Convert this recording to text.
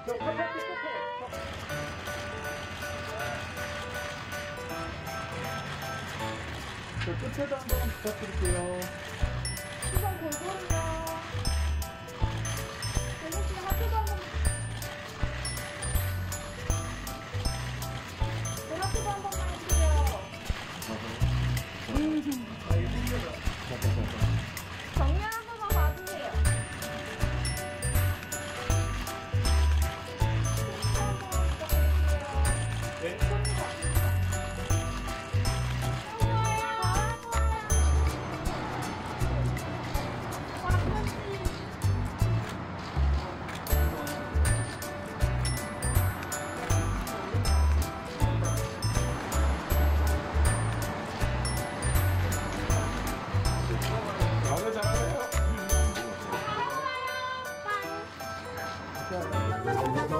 저 끝에도 한번 부탁드릴게요. 시선 골고루요. 대모씨는 하트도 한번. 네, 하트도 한 번만 해주세요. 정면 한 번만 봐주세요. 네. 잘하네요.